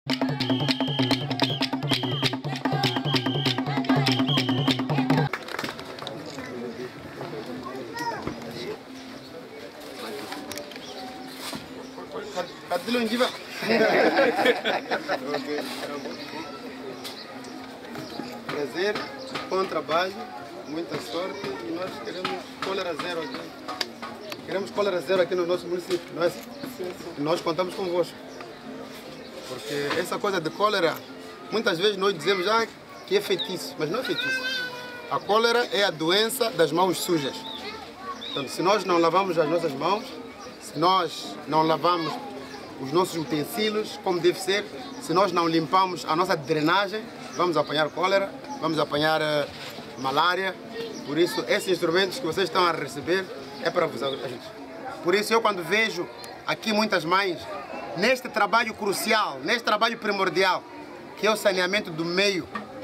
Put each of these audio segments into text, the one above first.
Prazer, bom trabalho, muita sorte e nós queremos cólera zero aqui. Queremos cólera zero aqui no nosso município, não é? E nós contamos convosco. Porque essa coisa de cólera, muitas vezes nós dizemos que é feitiço, mas não é feitiço. A cólera é a doença das mãos sujas. Então, se nós não lavamos as nossas mãos, se nós não lavamos os nossos utensílios como deve ser, se nós não limpamos a nossa drenagem, vamos apanhar cólera, vamos apanhar malária. Por isso, esses instrumentos que vocês estão a receber é para vos ajudar. Por isso, eu quando vejo aqui muitas mães, neste trabalho crucial, neste trabalho primordial, que é o saneamento do meio,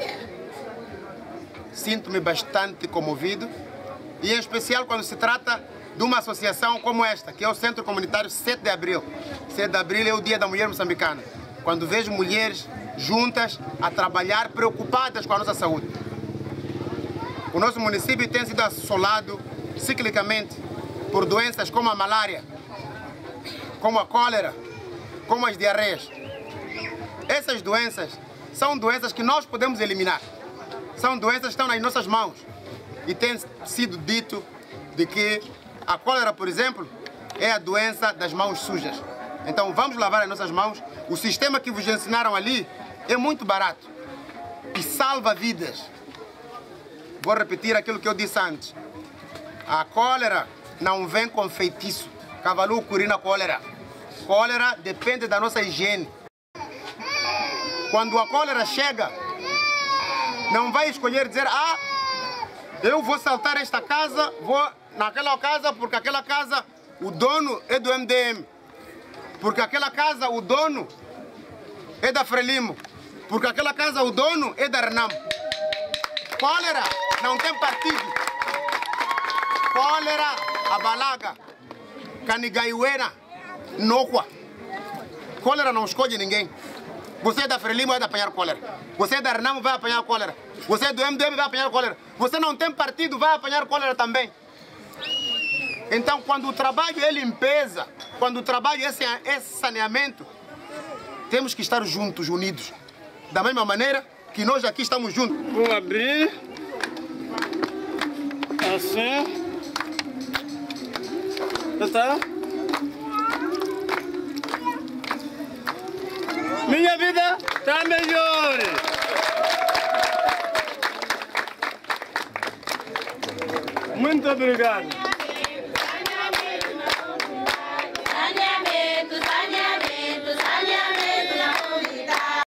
sinto-me bastante comovido, e em especial quando se trata de uma associação como esta, que é o Centro Comunitário 7 de Abril. 7 de Abril é o Dia da Mulher Moçambicana. Quando vejo mulheres juntas a trabalhar, preocupadas com a nossa saúde. O nosso município tem sido assolado ciclicamente por doenças como a malária, como a cólera, como as diarreias. Essas doenças são doenças que nós podemos eliminar. São doenças que estão nas nossas mãos. E tem sido dito de que a cólera, por exemplo, é a doença das mãos sujas. Então vamos lavar as nossas mãos. O sistema que vos ensinaram ali é muito barato e salva vidas. Vou repetir aquilo que eu disse antes. A cólera não vem com feitiço. Cavalu curina cólera. Cólera depende da nossa higiene. Quando a cólera chega, não vai escolher dizer: eu vou saltar esta casa, vou naquela casa, porque aquela casa o dono é do MDM. Porque aquela casa o dono é da Frelimo. Porque aquela casa o dono é da Renamo. Cólera não tem partido. Cólera, abalaga, canigaiuera, inócua. Cólera não escolhe ninguém. Você é da Frelimo, vai apanhar cólera. Você é da Renamo, vai apanhar cólera. Você é do MDM, vai apanhar cólera. Você não tem partido, vai apanhar cólera também. Então, quando o trabalho é limpeza, quando o trabalho é saneamento, temos que estar juntos, unidos. Da mesma maneira que nós aqui estamos juntos. Vou abrir. Assim. Tá? Minha vida está melhor. Muito obrigado.